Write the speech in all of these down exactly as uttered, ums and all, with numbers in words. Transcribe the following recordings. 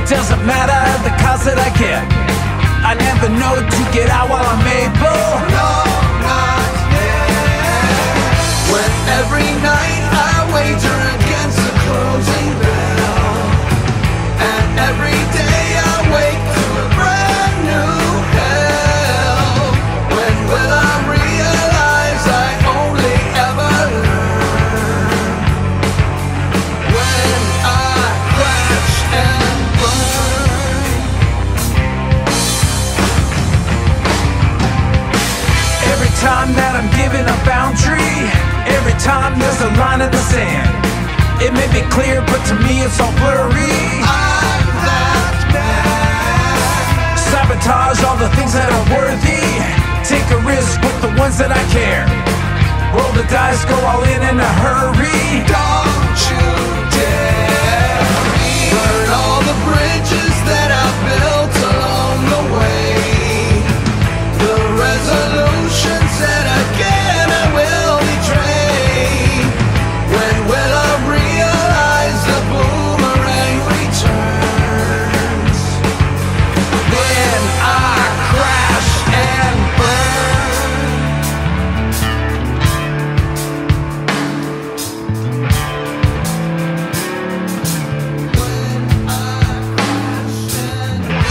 It doesn't matter the cost that I get. I never know to get out while I'm able. No, not yet. When every night I wager against the closing bell, and every day I wake to a brand new hell. When will I realize I only ever learn? When I crash and burn. Every time that I'm given a boundary, every time there's a line in the sand, it may be clear, but to me it's all blurry. I'm that bad. Sabotage all the things that are worthy. Take a risk with the ones that I care. Roll the dice, go all in in a hurry. Don't you dare burn all the bridges that I've built along the way. The resolutions that again I will betray. When will I realize the boomerang returns? When I crash and burn. When I crash and burn.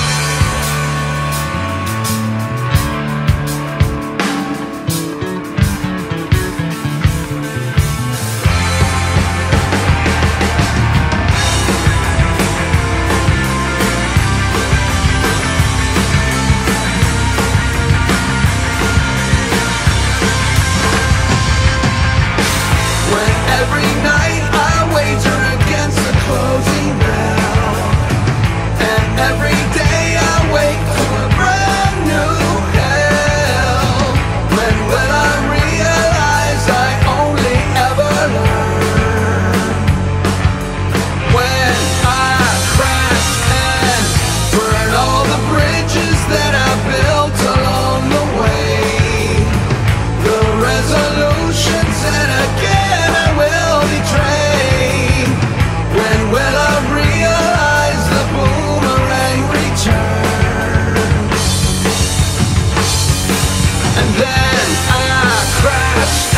When every night I wager against the closing bell, and every day I wake to a brand new hell. When will I realize I only ever learn? When I crash and burn all the bridges that I built along the way. The resolutions that again I will betray. When will I realize the boomerang returns? And then I crash